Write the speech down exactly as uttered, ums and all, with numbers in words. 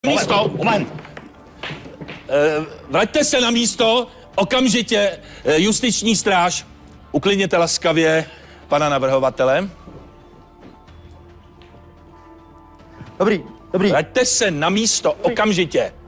Místo! Moment! Vraťte se na místo, okamžitě, justiční stráž. Uklidněte laskavě pana navrhovatele. Dobrý, dobrý. Vraťte se na místo, okamžitě.